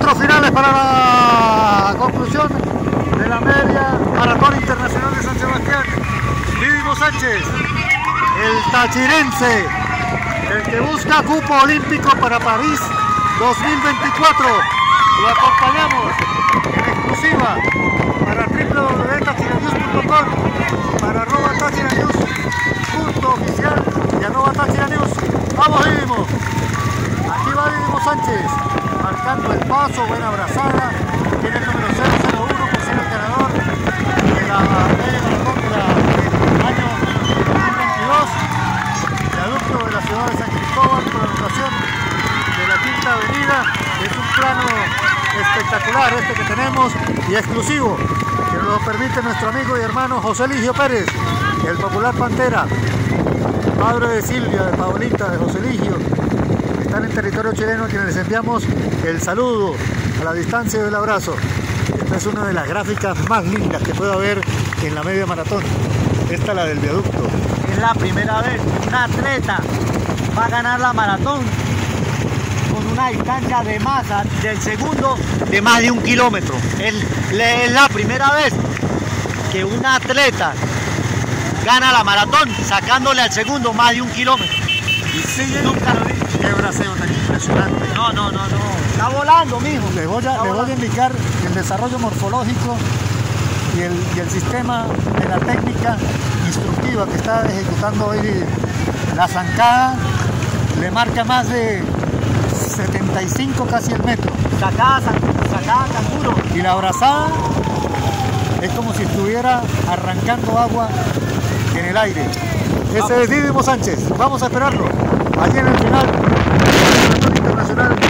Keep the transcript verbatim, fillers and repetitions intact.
kilómetros finales para la conclusión de la media maratón internacional de San Sebastián. Didimo Sánchez, el tachirense, el que busca cupo olímpico para París dos mil veinticuatro. Lo acompañamos en exclusiva para w w w punto tachiranews punto com, para arroba tachiranews punto oficial y arroba tachiranews. ¡Vamos, Didimo! Aquí va Didimo Sánchez, marcando el paso, buena abrazada, tiene el número cero cero uno por ser el ganador de la media maratón del año dos mil veintidós, viaducto de la ciudad de San Cristóbal, con la anotación de la Quinta Avenida. Es un plano espectacular este que tenemos y exclusivo, que nos lo permite nuestro amigo y hermano José Eligio Pérez, el popular Pantera, padre de Silvia, de Paulita, de José Eligio, que están en territorio chileno, a quienes les enviamos el saludo a la distancia y el abrazo. Esta es una de las gráficas más lindas que puede haber en la media maratón. Esta es la del viaducto. Es la primera vez que un atleta va a ganar la maratón con una distancia de masa del segundo de más de un kilómetro. Es, es la primera vez que un atleta gana la maratón sacándole al segundo más de un kilómetro. Y sigue, nunca lo vi. Qué braceo tan impresionante. No, no, no, no. Está volando, mijo. Les voy a, les voy a indicar el desarrollo morfológico y el, y el sistema de la técnica instructiva que está ejecutando hoy. La zancada le marca más de setenta y cinco, casi el metro. Sacada, sacada canguro. Y la abrazada es como si estuviera arrancando agua en el aire. Ese es Didimo Sánchez. Vamos a esperarlo allí en el final del Maratón Internacional